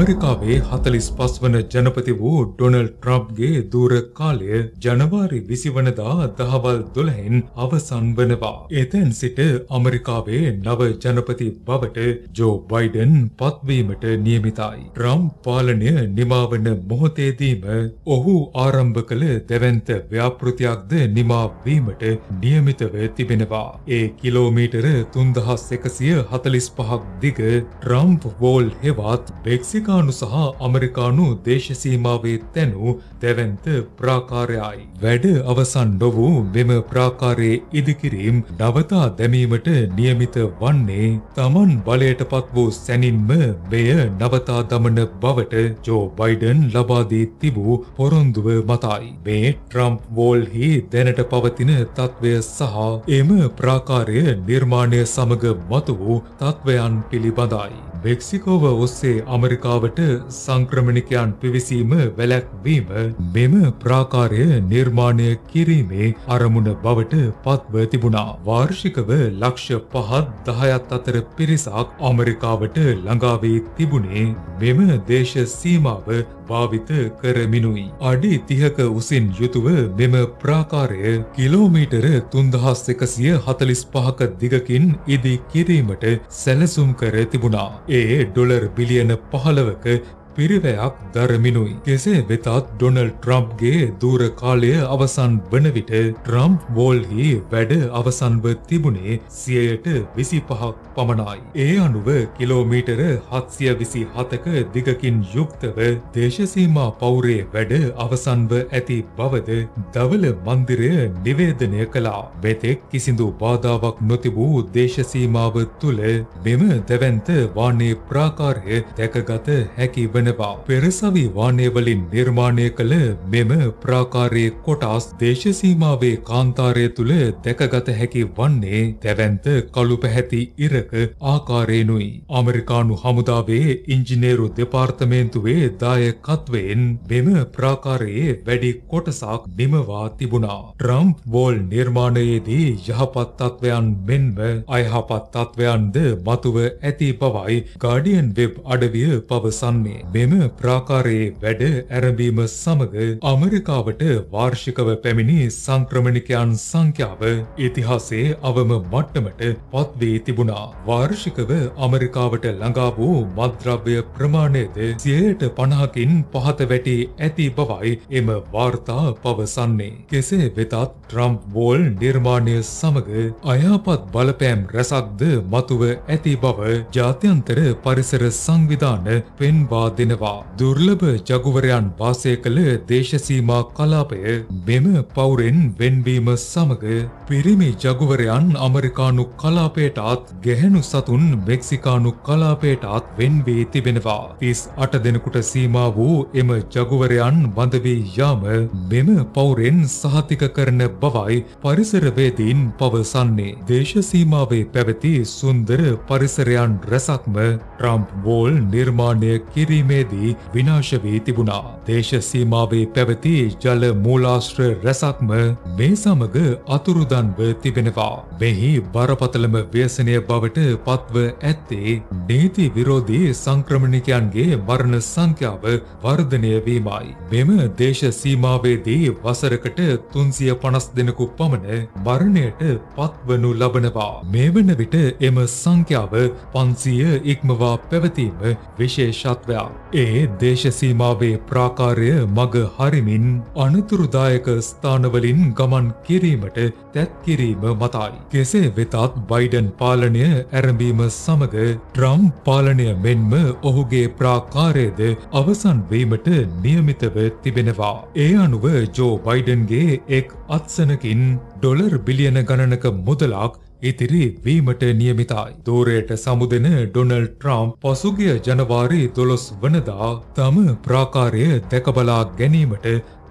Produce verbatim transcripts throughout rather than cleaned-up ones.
ඇමරිකාවේ හතළිස් පහ වන ජනපති වූ ඩොනල්ඩ් ට්‍රම්ප්ගේ දූර කාලය ජනවාරි විසි වනදා දහවල් දොළහෙන් අවසන් වනවා. එතැන් සිට ඇමරිකාවේ නව ජනපති බවට ජෝ බයිඩන් පත්වීමට නියමිතයි. ට්‍රම්ප් පාලනය නිමාවන මොහොතේදීම ඔහු ආරම්භ කළ දැවැන්ත ව්‍යාපෘතියක්ද නිමා වීමට නියමිතව තිබෙනවා. ඒ කිලෝමීටර තුන්දහස් එකසිය හතළිස් පහක් දිග ට්‍රම්ප් වෝල් හෙවත් මෙක්සිකානු සහ ඇමරිකානු දේශ සීමාවේ තැනූ දැවැන්ත ප්‍රාකාරයයි. වැඩ අවසන් නොවූ මෙම ප්‍රාකාරයේ ඉදිකිරීම් නවතා දැමීමට නියමිත වන්නේ තමන් බලයට පත් වූ සැනින්ම මෙය නවතා දමන බවට ජෝ බයිඩන් ලබා දී තිබූ පොරොන්දුව මතයි. මේ ට්‍රම්ප් වෝල්හි දැනට පවතින තත්ත්වය සහ එම ප්‍රාකාරය නිර්මාණය සමග මතු වූ තත්ත්වයන් පිළිබඳයි. මෙක්සිකෝව ඔස්සේ ඇමරිකාවට සංක්‍රමණිකයන් පිවිසීම වැළැක්වීම මෙම ප්‍රාකාරය නිර්මාණය කිරීමේ අරමුණ බවට පත්ව තිබුණා. වාර්ෂිකව ලක්ෂ පහත් දහයත් අතර පිරිසක් ඇමරිකාවට ළඟා වී තිබුණේ මෙම දේශ සීමාව භාවිත කරමිනුයි. අඩි තිහක උසින් යුතුව මෙම ප්‍රාකාරය කිලෝමීටර තුන්දහස් එකසිය හතළිස් පහක දිගකින් ඉදි කිරීමට සැලසුම් කර තිබුණා. ඒ ඩොලර් බිලියන පහළවක පිරිවැයක් දරමිනුයි. කෙසේ වෙතත් ඩොනල්ඩ් ට්‍රම්ප්ගේ දූර කාලය අවසන් වන විට ට්‍රම්ප් වෝල්හි වැඩ අවසන්ව තිබුණේ සියයට විසි පහක් පමණයි. ඒ අනුව කිලෝමීටර හත්සිය විසි හතක දිගකින් යුක්තව දේශසීමා පෞරේ වැඩ අවසන්ව ඇති බවද දවල මන්දිරය නිවේදනය කළා. මෙතෙක් කිසිදු බාධාවක් නොතිබූ දේශසීමාව තුළ මෙම දැවැන්ත වානේ ප්‍රාකාරය දැකගත හැකි වන පෙරසවි වානය වලින් නිර්මාණය කළ මෙම ප්‍රාකාරයේ කොටස් දේශසීමාවේ කාන්තාරය තුළ දැකගත හැකි වන්නේ දැවැන්ත කළු පැහැති ඉරක ආකාරයෙනුයි. ඇමරිකානු හමුදාවේ ඉංජිනේරු දෙපාර්තමේන්තුවේ දායකත්වයෙන් මෙම ප්‍රාකාරයේ වැඩි කොටසක් නිමවා තිබුණා. ට්‍රම්ප් වෝල් නිර්මාණයේදී යහපත් තත්ත්වයන් මෙන්ම අයහපත් තත්ත්වයන්ද මතුව ඇති බවයි ගාඩියන් වෙබ් අඩවිය පවසන්නේ. මෙම ප්‍රාකාරයේ වැඩ ඇරඹීම සමග ඇමරිකාවට වාර්ෂිකව පැමිණි සංක්‍රමණිකයන් සංඛ්‍යාව ඉතිහාසයේ අවම මට්ටමට පත් වී තිබුණා. වාර්ෂිකව ඇමරිකාවට ළඟා වූ මත්ද්‍රව්‍ය ප්‍රමාණයද සියයට පනහකින් පහත වැටි ඇති බවයි එම වාර්තා පවසන්නේ. කෙසේ වෙතත් ට්‍රම්ප් වෝල් නිර්මාණය සමග අයහපත් බලපෑම් රැසක්ද මතුව ඇති බව ජාත්‍යන්තර පරිසර සංවිධාන පෙන්වා දෙනවා. දුර්ලභ ජගුවරයන් වාසය කළ දේශසීමා කලාපය මෙම පවුරෙන් වෙන්වීම සමග පිරිමි ජගුවරයන් ඇමරිකානු කලාපයටත් ගැහැණු සතුන් මෙක්සිකානු කලාපයටත් වෙන් වී තිබෙනවා. තිස් අට දෙනෙකුට සීමා වූ එම ජගුවරයන් බඳ වී යාම මෙම පවුරෙන් සහතික කරන බවයි පරිසරවේදීන් පවසන්නේ. දේශසීමාවේ පැවති සුන්දර පරිසරයන් රැසක්ම ට්‍රම්ප් වෝල් නිර්මාණය කිරීමේදී විනාශ වී තිබුණා. දේශ සීමාවේ පැවති ජල මූලාශ්‍ර රැසක්ම මේ සමග අතුරුදන්ව තිබෙනවා. මෙහි බරපතලම ව්‍යසනය බවට පත්ව ඇත්තේ නීති විරෝධී සංක්‍රමණිකයන්ගේ මරණ සංඛ්‍යාව වර්ධනය වීමයි. මෙම දේශ සීමාවේදී වසරකට තුන්සිය පනස් දෙනෙකු පමණ මරණයට පත්වනු ලබනවා. මේ වන විට එම සංඛ්‍යාව පන්සිය ඉක්මවා පැවතීම විශේෂත්වයක්. ඒ දේශසීමාවේ ප්‍රාකාරය මග හරිමින් අනතුරුදායක ස්ථානවලින් ගමන් කිරීමට තැත් කිරීම මතයි. කෙසේ වෙතත් බයිඩන් පාලනය ඇරඹීම සමග ට්‍රම්ප් පාලනය මෙන්ම ඔහුගේ ප්‍රාකාරයද අවසන් වීමට නියමිතව තිබෙනවා. ඒ අනුව ජෝ බයිඩන්ගේ එක් අත්සනකින් ඩොලර් බිලියන ගණනක මුදලක් ඉතිරි වීමට නියමිතයි. දෝරයට සමුදෙන ඩොනල්ඩ් ට්‍රම්ප් පසුගිය ජනවාරි දොළොස් වනදා තම ප්‍රාකාරය දැකබලා ගැනීමට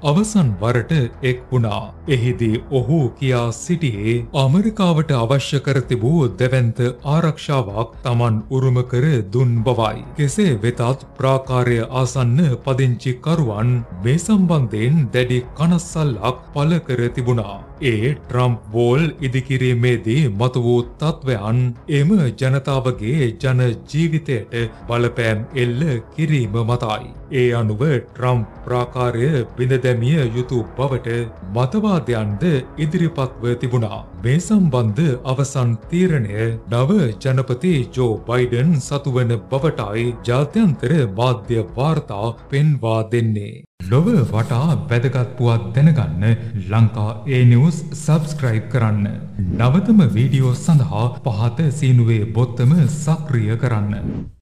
අවසන් වරට එක් වුණා. එහිදී ඔහු කියා සිටියේ ඇමරිකාවට අවශ්‍ය කර තිබූ දෙවන්ත ආරක්ෂාවක් Taman උරුම කර දුන් බවයි. කෙසේ වෙතත් ප්‍රාකාරය ආසන්න පදිංචිකරුවන් මේ සම්බන්ධයෙන් දැඩි කනස්සල්ලක් පළ කර තිබුණා. ඒ ට්‍රම්ප් වෝල් ඉදිකිරීමේදී මතු වූ තත්ත්වයන් එම ජනතාවගේ ජන ජීවිතයට බලපෑම් එල්ල කිරීම මතයි. ඒ අනුව ට්‍රම්ප් ප්‍රාකාරය බිඳ දැමිය යුතු බවට මතවාදයන්ද ඉදිරිපත්ව තිබුණා. මේ සම්බන්ධ අවසන් තීරණය නව ජනපති ජෝ බයිඩන් සතුවන බවටයි ජාත්‍යන්තර මාධ්‍ය වාර්තා පෙන්වා දෙන්නේ. ලොව වටා වැදගත් පුවත් දැනගන්න ලංකා ඒ නිවුස් සබ්ස්ක්‍රයිබ් කරන්න. නවතම වීඩියෝ සඳහා පහත සීනුවේ බොත්තම සක්‍රිය කරන්න.